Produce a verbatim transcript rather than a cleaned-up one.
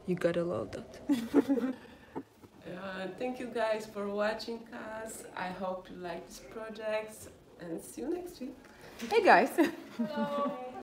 You gotta love that. Uh, thank you guys for watching us. I hope you like this project and see you next week. Hey guys! Hello.